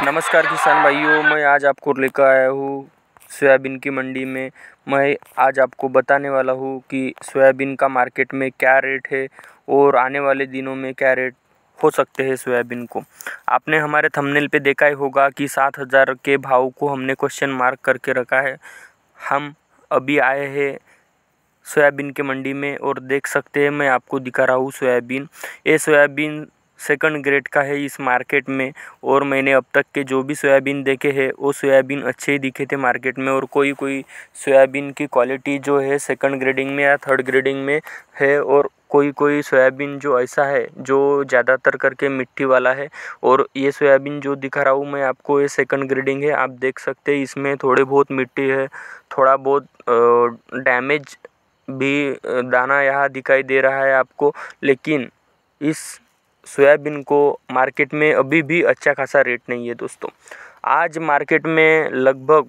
नमस्कार किसान भाइयों, मैं आज आपको लेकर आया हूँ सोयाबीन की मंडी में। मैं आज आपको बताने वाला हूँ कि सोयाबीन का मार्केट में क्या रेट है और आने वाले दिनों में क्या रेट हो सकते हैं सोयाबीन को। आपने हमारे थंबनेल पे देखा ही होगा कि 7,000 के भाव को हमने क्वेश्चन मार्क करके रखा है। हम अभी आए हैं सोयाबीन के मंडी में और देख सकते हैं, मैं आपको दिखा रहा हूँ सोयाबीन। ये सोयाबीन सेकंड ग्रेड का है इस मार्केट में, और मैंने अब तक के जो भी सोयाबीन देखे हैं वो सोयाबीन अच्छे ही दिखे थे मार्केट में। और कोई कोई सोयाबीन की क्वालिटी जो है सेकंड ग्रेडिंग में या थर्ड ग्रेडिंग में है, और कोई कोई सोयाबीन जो ऐसा है जो ज़्यादातर करके मिट्टी वाला है। और ये सोयाबीन जो दिखा रहा हूँ मैं आपको, ये सेकंड ग्रेडिंग है। आप देख सकते हैं इसमें थोड़ी बहुत मिट्टी है, थोड़ा बहुत डैमेज भी दाना यहाँ दिखाई दे रहा है आपको। लेकिन इस सोयाबीन को मार्केट में अभी भी अच्छा खासा रेट नहीं है दोस्तों। आज मार्केट में लगभग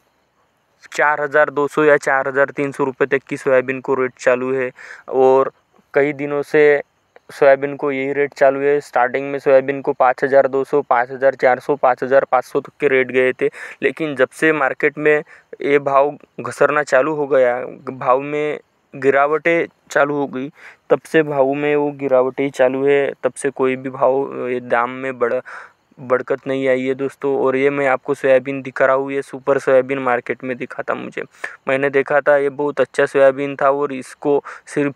4,200 या 4,300 रुपये तक की सोयाबीन को रेट चालू है, और कई दिनों से सोयाबीन को यही रेट चालू है। स्टार्टिंग में सोयाबीन को 5,200, 5,400, 5,500 तक के रेट गए थे, लेकिन जब से मार्केट में ये भाव घसरना चालू हो गया, भाव में गिरावटें चालू हो गई, तब से भाव में वो गिरावटें ही चालू है। तब से कोई भी भाव ये दाम में बढ़कत नहीं आई है दोस्तों। और ये मैं आपको सोयाबीन दिखा रहा हूँ, ये सुपर सोयाबीन मार्केट में दिखा था मैंने देखा था, ये बहुत अच्छा सोयाबीन था और इसको सिर्फ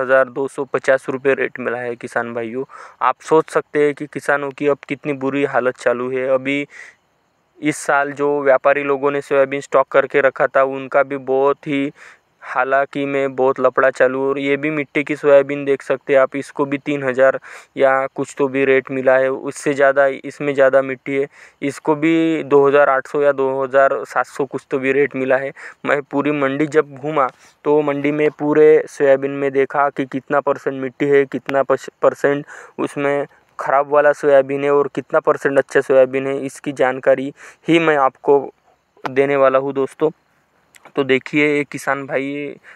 4,250 रुपये रेट मिला है किसान भाइयों। आप सोच सकते हैं कि किसानों की अब कितनी बुरी हालत चालू है। अभी इस साल जो व्यापारी लोगों ने सोयाबीन स्टॉक करके रखा था उनका भी बहुत ही हालांकि में बहुत लफड़ा चालू। और ये भी मिट्टी की सोयाबीन देख सकते हैं आप, इसको भी 3,000 या कुछ तो भी रेट मिला है। उससे ज़्यादा इसमें ज़्यादा मिट्टी है, इसको भी 2,800 या 2,700 कुछ तो भी रेट मिला है। मैं पूरी मंडी जब घूमा तो मंडी में पूरे सोयाबीन में देखा कि कितना परसेंट मिट्टी है, कितना परसेंट उसमें ख़राब वाला सोयाबीन है और कितना परसेंट अच्छा सोयाबीन है, इसकी जानकारी ही मैं आपको देने वाला हूँ दोस्तों। तो देखिए, ये किसान भाई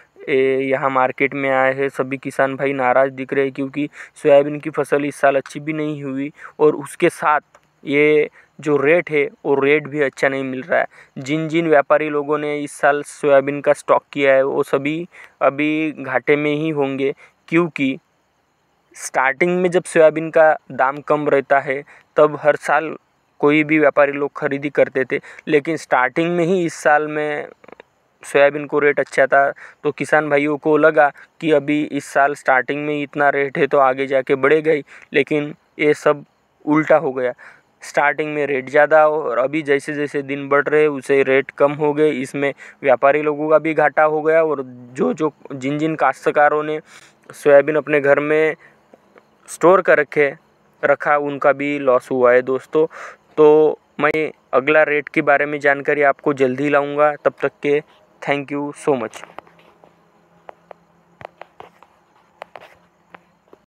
यहाँ मार्केट में आए हैं, सभी किसान भाई नाराज़ दिख रहे हैं क्योंकि सोयाबीन की फसल इस साल अच्छी भी नहीं हुई, और उसके साथ ये जो रेट है वो रेट भी अच्छा नहीं मिल रहा है। जिन जिन व्यापारी लोगों ने इस साल सोयाबीन का स्टॉक किया है वो सभी अभी घाटे में ही होंगे, क्योंकि स्टार्टिंग में जब सोयाबीन का दाम कम रहता है तब हर साल कोई भी व्यापारी लोग खरीदी करते थे, लेकिन स्टार्टिंग में ही इस साल में सोयाबीन को रेट अच्छा था, तो किसान भाइयों को लगा कि अभी इस साल स्टार्टिंग में इतना रेट है तो आगे जाके बढ़ेगा ही। लेकिन ये सब उल्टा हो गया, स्टार्टिंग में रेट ज़्यादा और अभी जैसे जैसे दिन बढ़ रहे उसे रेट कम हो गए। इसमें व्यापारी लोगों का भी घाटा हो गया, और जो जिन जिन काश्तकारों ने सोयाबीन अपने घर में स्टोर कर रखा उनका भी लॉस हुआ है दोस्तों। तो मैं अगला रेट के बारे में जानकारी आपको जल्दी लाऊंगा। तब तक के थैंक यू सो मच।